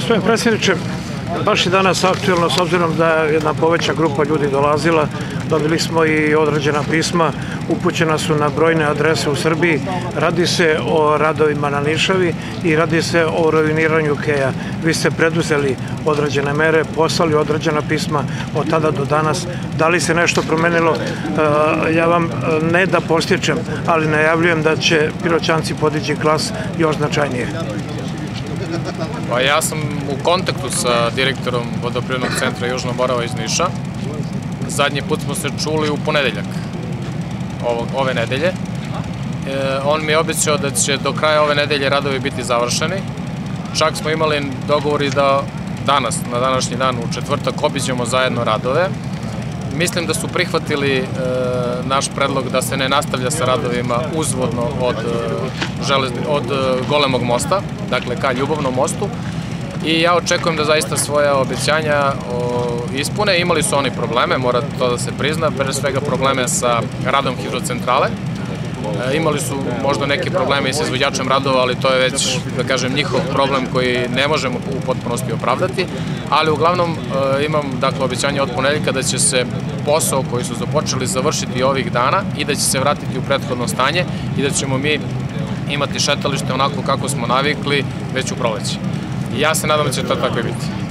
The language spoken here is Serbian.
Gospodine predsjedniče, baš je danas aktuelno s obzirom da je jedna poveća grupa ljudi dolazila. Dobili smo i određena pisma, upućena su na brojne adrese u Srbiji. Radi se o radovima na Nišavi i radi se o ruiniranju keja. Vi ste preduzeli određene mere, poslali određena pisma od tada do danas. Da li se nešto promenilo? Ja vam ne da postičem, ali najavljujem da će Piroćanci podići glas još značajnije. Pa ja sam u kontaktu sa direktorom vodoprivrednog centra Južna Morava iz Niša. Zadnji put smo se čuli u ponedeljak ove nedelje. On mi je obećao da će do kraja ove nedelje radovi biti završeni. Čak smo imali dogovor i da danas, na današnji dan, u četvrtak, obiđemo zajedno radove. Mislim da su prihvatili naš predlog da se ne nastavlja sa radovima uzvodno od Golemog mosta, dakle ka Ljubovnom mostu. I ja očekujem da zaista svoja obećanja ispune. Imali su oni probleme, mora to da se prizna, pre svega probleme sa radom hidrocentrale. Imali su možda neke probleme i sa izvođačem radova, ali to je već, da kažem, njihov problem koji ne možemo u potpunosti opravdati. Ali uglavnom imam obećanje od ponedeljka da će se posao koji su započeli završiti ovih dana i da će se vratiti u prethodno stanje i da ćemo mi imati šetalište onako kako smo navikli već u proleće. I ja se nadam da će to tako i biti.